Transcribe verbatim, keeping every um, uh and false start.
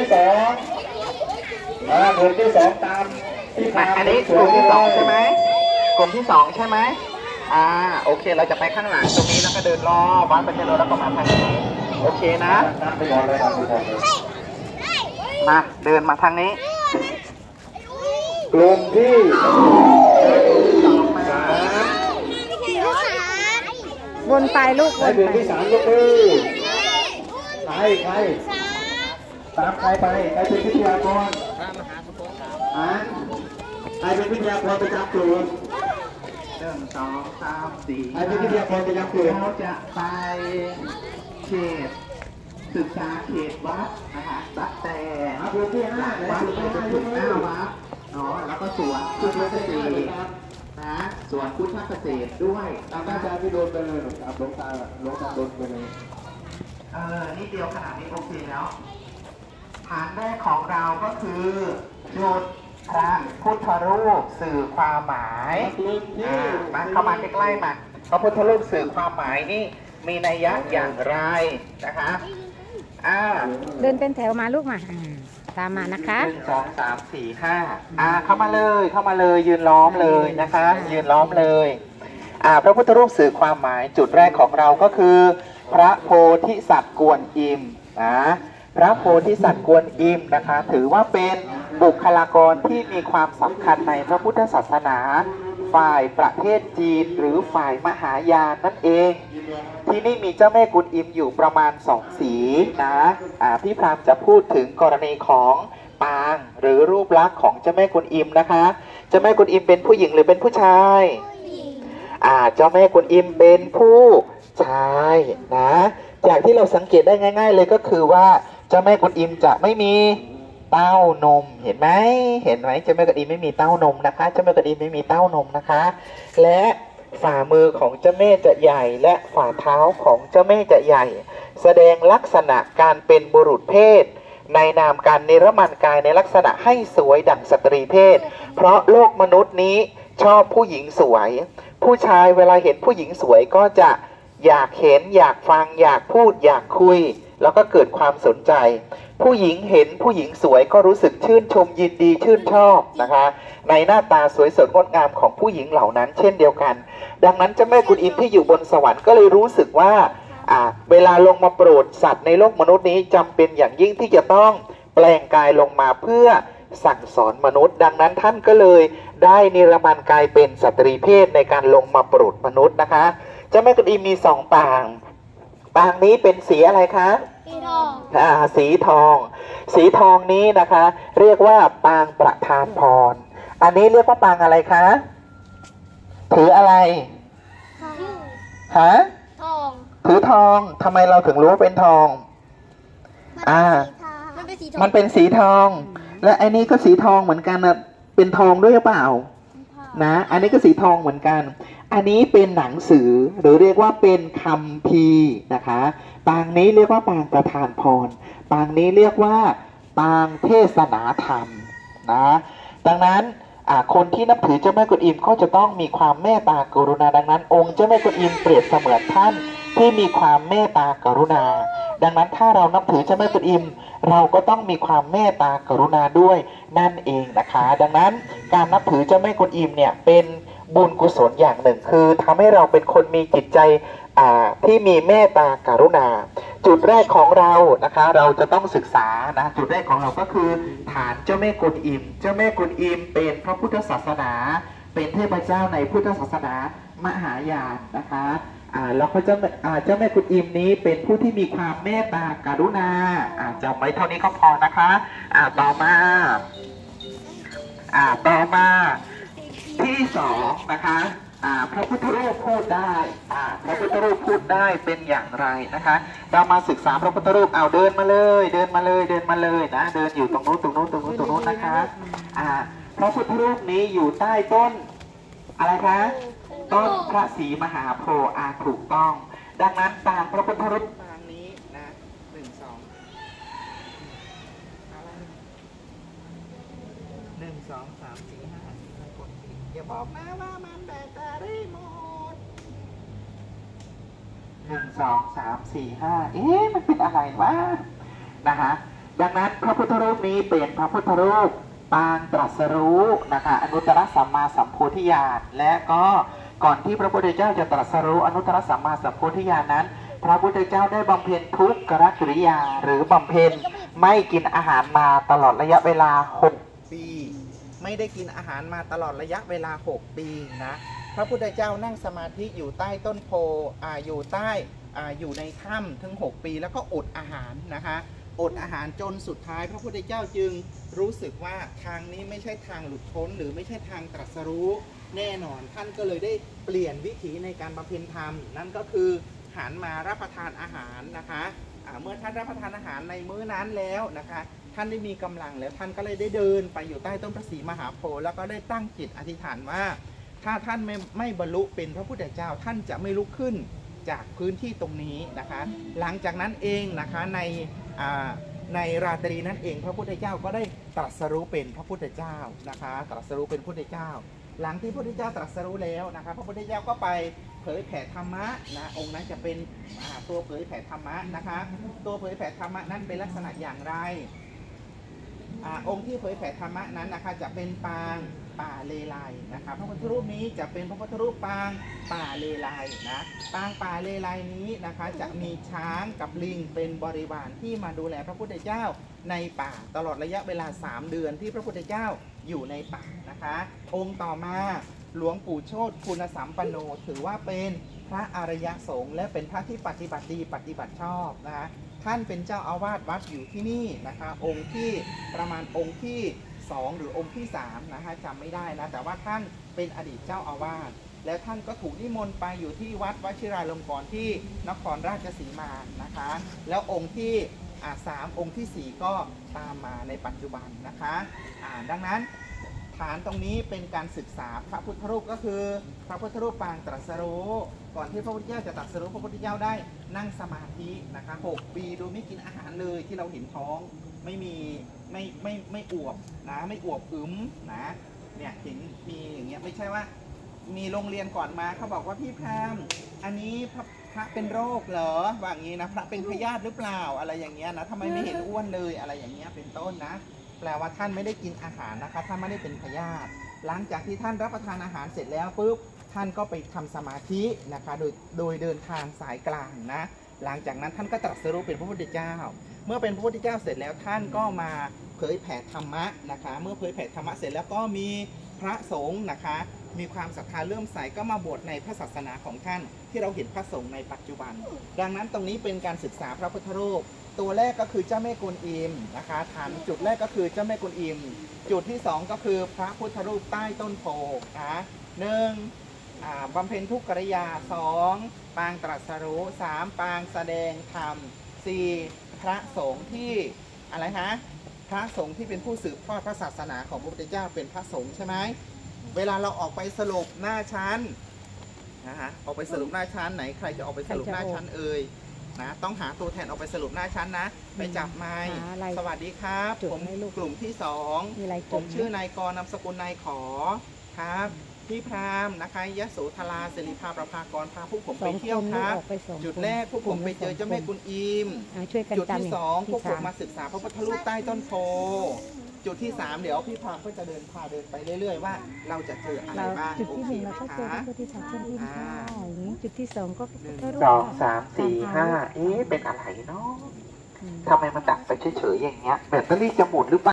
สองอ่ากลุ่มที่สองตามที่พาอันนี้กลุ่มที่สองใช่ไหมกลุ่มที่สองใช่ไหมอ่าโอเคเราจะไปข้างหลังตรงนี้แล้วก็เดินรอบวัดประเทศเราแล้วก็มาทางนี้โอเคนะมาเดินมาทางนี้กลุ่มที่วนไปลูกวนไปกลุ่มที่สามยกมือใครใครตามใครไปใครเป็นวิทยากรอ่าใครเป็นวิทยากรประจำกลุ่มหนึ่งสองสามสี่ใครเป็นวิทยากรประจำกลุ่มเขาจะไปเขตศึกษาเขตวัดนะคะตั้งแต่วัดที่ห้าวัดไปจนถึงหน้าวัดเนาะแล้วก็สวนพุทธเกษตรนะสวนพุทธเกษตรด้วยแล้วก็จะพี่โดนไปเลยครับลงตาลงตาโดนไปเลยเออนี่เดียวขนาดนี้โอเคแล้วฐานแรกของเราก็คือจุดพระพุทธรูปสื่อความหมายมาเข้ามาใกล้ๆมาพระพุทธรูปสื่อความหมายนี่มีนัยยะอย่างไรนะคะอ่าเดินเป็นแถวมาลูกมาตามมานะคะหนึ่งสองสามสี่ห้าอ่าเข้ามาเลยเข้ามาเลยยืนล้อมเลยนะคะยืนล้อมเลยอ่าพระพุทธรูปสื่อความหมายจุดแรกของเราก็คือพระโพธิสัตว์กวนอิมนะพระโพธิสัตว์กวนอิมนะคะถือว่าเป็นบุคลากรที่มีความสำคัญในพระพุทธศาสนาฝ่ายประเทศจีนหรือฝ่ายมหายานนั่นเองที่นี่มีเจ้าแม่กุนอิมอยู่ประมาณสองสีนะอ่าพี่พรามจะพูดถึงกรณีของปางหรือรูปลักษณ์ของเจ้าแม่กุนอิมนะคะเจ้าแม่กุนอิมเป็นผู้หญิงหรือเป็นผู้ชายอ่าเจ้าแม่กุนอิมเป็นผู้ชายนะจากที่เราสังเกตได้ง่ายๆเลยก็คือว่าเจ้าแม่กุนอิมจะไม่มีเต้านมเห็นไหมเห็นไหมเจ้าแม่กุนอิมไม่มีเต้านมนะคะเจ้าแม่กุนอิมไม่มีเต้านมนะคะและฝ่ามือของเจ้าแม่จะใหญ่และฝ่าเท้าของเจ้าแม่จะใหญ่แสดงลักษณะการเป็นบุรุษเพศในนามการเนรมันกายในลักษณะให้สวยดั่งสตรีเพศเพราะโลกมนุษย์นี้ชอบผู้หญิงสวยผู้ชายเวลาเห็นผู้หญิงสวยก็จะอยากเห็นอยากฟังอยากพูดอยากคุยแล้วก็เกิดความสนใจผู้หญิงเห็นผู้หญิงสวยก็รู้สึกชื่นชมยินดีชื่นชอบนะคะในหน้าตาสวยสดงดงามของผู้หญิงเหล่านั้นเช่นเดียวกันดังนั้นเจ้าแม่กุนอิมที่อยู่บนสวรรค์ก็เลยรู้สึกว่าอ่าเวลาลงมาโปรดสัตว์ในโลกมนุษย์นี้จำเป็นอย่างยิ่งที่จะต้องแปลงกายลงมาเพื่อสั่งสอนมนุษย์ดังนั้นท่านก็เลยได้นิรมันกายเป็นสตรีเพศในการลงมาโปรดมนุษย์นะคะเจ้าแม่กุนอิมมีสองปางปางนี้เป็นสีอะไรคะสีทองอ่าสีทองสีทองนี้นะคะเรียกว่าปางประทานพรอันนี้เรียกว่าปางอะไรคะถืออะไรฮะทองถือทองทำไมเราถึงรู้ว่าเป็นทองอ่ามันเป็นสีทองและอันนี้ก็สีทองเหมือนกันนะเป็นทองด้วยหรือเปล่านะอันนี้ก็สีทองเหมือนกันอันนี้เป็นหนังสือหรือเรียกว่าเป็นคัมภีร์นะคะปางนี้เรียกว่าปางประทานพรปางนี้เรียกว่าปางเทศนาธรรมนะดังนั้นคนที่นับถือเจ้าแม่กุนอิมก็จะต้องมีความเมตตากรุณาดังนั้นองค์เจ้าแม่กุนอิมเปรียบเสมือนท่านที่มีความเมตตากรุณาดังนั้นถ้าเรานับถือเจ้าแม่กุนอิมเราก็ต้องมีความเมตตากรุณาด้วยนั่นเองนะคะดังนั้นการนับถือเจ้าแม่กุนอิมเนี่ยเป็นบุญกุศลอย่างหนึ่งคือทำให้เราเป็นคนมีจิตใจที่มีเมตตากรุณาจุดแรกของเรานะคะเราจะต้องศึกษานะจุดแรกของเราก็คือฐานเจ้าแม่กุนอิมเจ้าแม่กุนอิมเป็นพระพุทธศาสนาเป็นเทพเจ้าในพุทธศาสนามหายานนะคะอ่าแล้วเขาเจ้าอ่าเจ้าแม่กุนอิมนี้เป็นผู้ที่มีความเมตตากรุณาอ่าจำไว้เท่านี้ก็พอนะคะอ่าต่อมาอ่าต่อมาที่สองนะคะพระพุทธรูปพูดได้พระพุทธรูปพูดได้เป็นอย่างไรนะคะเรามาศึกษาพระพุทธรูปเอาเดินมาเลยเดินมาเลยเดินมาเลยนะเดินอยู่ตรงนู้นตรงนู้นตรงนู้นตรงนู้นนะคะพระพุทธรูปนี้อยู่ใต้ต้นอะไรคะต้นพระศรีมหาโพธิ์อาถูกต้องดังนั้นตามพระพุทธรูปปางนี้นะหนึ่งสองหนึ่งสองสามสี่ห้าอย่าบอกนะว่ามันแบตเตอรี่หมดหนึ่งสองสามสี่ห้าเอ๊ะมันเป็นอะไรวะนะคะดังนั้นพระพุทธรูปนี้เป็นพระพุทธรูปปางตรัสรู้นะคะอนุตตรสัมมาสัมโพธิญาณและก็ก่อนที่พระพุทธเจ้าจะตรัสรู้อนุตตรสัมมาสัมโพธิญาณนั้นพระพุทธเจ้าได้บำเพ็ญทุกขกิริยาหรือบำเพ็ญไม่กินอาหารมาตลอดระยะเวลาหกปีไม่ได้กินอาหารมาตลอดระยะเวลาหกปีนะพระพุทธเจ้านั่งสมาธิอยู่ใต้ต้นโพอ่าอยู่ใต้อ่าอยู่ในถ้ำถึงหกปีแล้วก็อดอาหารนะคะอดอาหารจนสุดท้ายพระพุทธเจ้าจึงรู้สึกว่าทางนี้ไม่ใช่ทางหลุดพ้นหรือไม่ใช่ทางตรัสรู้แน่นอนท่านก็เลยได้เปลี่ยนวิถีในการบำเพ็ญธรรมนั่นก็คือหันมารับประทานอาหารนะคะเมื่อท่านรับประทานอาหารในมื้อนั้นแล้วนะคะท่านได้มีกำลังแล้วท่านก็เลยได้เดินไปอยู่ใต้ต้นพระศรีมหาโพธิ์แล้วก็ได้ตั้งจิตอธิษฐานว่าถ้าท่านไม่ไม่บรรลุเป็นพระพุทธเจ้าท่านจะไม่ลุกขึ้นจากพื้นที่ตรงนี้นะคะหลังจากนั้นเองนะคะในในราตรีนั้นเองพระพุทธเจ้าก็ได้ตรัสรู้เป็นพระพุทธเจ้านะคะตรัสรู้เป็นพระพุทธเจ้าหลังที่พระพุทธเจ้าตรัสรู้แล้วนะคะพระพุทธเจ้าก็ไปเผยแผ่ธรรมะนะองค์นั้นจะเป็นตัวเผยแผ่ธรรมะนะคะตัวเผยแผ่ธรรมะนั้นเป็นลักษณะอย่างไรอองค์ที่เผยแผ่ธรรมะนั้นนะคะจะเป็นปางป่าเลไลนะคะพระพุทธรูปนี้จะเป็นพระพุทธรูปปางป่าเลไลนะปางป่าเลไลนี้นะคะจะมีช้างกับลิงเป็นบริวารที่มาดูแลพระพุทธเจ้าในป่าตลอดระยะเวลาสามเดือนที่พระพุทธเจ้าอยู่ในป่านะคะองค์ต่อมาหลวงปู่โชติคุณสัมปันโนถือว่าเป็นพระอริยสงฆ์และเป็นพระที่ปฏิบัติดีปฏิบัติชอบนะคะท่านเป็นเจ้าอาวาสวัดอยู่ที่นี่นะคะองค์ที่ประมาณองค์ที่สองหรือองค์ที่สามนะคะจำไม่ได้นะแต่ว่าท่านเป็นอดีตเจ้าอาวาสและท่านก็ถูกนิมนต์ไปอยู่ที่วัดวชิราลงกรณ์ที่นครราชสีมานะคะแล้วองค์ที่อ่าสามองค์ที่สี่ก็ตามมาในปัจจุบันนะคะอ่าดังนั้นฐานตรงนี้เป็นการศึกษาพระพุทธรูปก็คือพระพุทธรูปปางตรัสรู้ก่อนที่พระพุทธเจ้าจะตรัสรู้พระพุทธเจ้าได้นั่งสมาธินะคะหกปีโดยไม่กินอาหารเลยที่เราเห็นท้องไม่มีไม่ไม่ไม่อวบนะไม่อวบอึมนะเนี่ยเห็นมีอย่างเงี้ยไม่ใช่ว่ามีโรงเรียนก่อนมาเขาบอกว่าพี่พรามอันนี้พระพระเป็นโรคเหรอว่าอย่างนี้นะพระเป็นพยาธิหรือเปล่าอะไรอย่างเงี้ยนะทำไมไม่เห็นอ้วนเลยอะไรอย่างเงี้ยเป็นต้นนะแปลว่าท่านไม่ได้กินอาหารนะคะท่านไม่ได้เป็นพยาธิหลังจากที่ท่านรับประทานอาหารเสร็จแล้วปุ๊บท่านก็ไปทำสมาธินะคะโดยโดยเดินทางสายกลางนะหลังจากนั้นท่านก็ตรัสรู้เป็นพระพุทธเจ้าเมื่อเป็นพระพุทธเจ้าเสร็จแล้วท่านก็มาเผยแผ่ธรรมะนะคะเมื่อเผยแผ่ธรรมะเสร็จแล้วก็มีพระสงฆ์นะคะมีความศรัทธาเลื่อมใสก็มาบวชในพระศาสนาของท่านที่เราเห็นพระสงฆ์ในปัจจุบันดังนั้นตรงนี้เป็นการศึกษาพระพุทธรูปตัวแรกก็คือเจ้าแม่กวนอิมนะคะฐานจุดแรกก็คือเจ้าแม่กวนอิมจุดที่สองก็คือพระพุทธรูปใต้ต้นโพนะหนึ่งบำเพ็ญทุกขกิริยาสองปางตรัสรู้สามปางแสดงธรรมสี่พระสงฆ์ที่อะไรฮะพระสงฆ์ที่เป็นผู้สืบทอดพระศาสนาของพระพุทธเจ้าเป็นพระสงฆ์ใช่ไหมเวลาเราออกไปสรุปหน้าชั้นนะฮะออกไปสรุปหน้าชั้นไหนใครจะออกไปสรุปหน้าชั้นเอ่ยนะต้องหาตัวแทนออกไปสรุปหน้าชั้นนะไปจับไม้สวัสดีครับผมกลุ่มที่สองผมชื่อนายกรนามสกุลนายขอครับพี่พรามนะคะยโสธราศิริภาประภากรพาพวกผมไปเที่ยวครับจุดแรกพวกผมไปเจอเจ้าแม่กุนอิมจุดที่สองพวกผมมาศึกษาพระพุทธรูปใต้ต้นโพจุดที่สามเดี๋ยวพี่พรามก็จะเดินพาเดินไปเรื่อยๆว่าเราจะเจออะไรบ้างจุดที่หนึ่งเราก็เจอพระโพธิสัตว์เป็นที่ห้าอย่างนี้จุดที่สองก็สองสามสี่ห้าเอ๊ะเป็นอะไรเนาะทำไมมันดับไปเฉยๆอย่างเงี้ยแบตเตอรี่จะหมดหรือเปล่า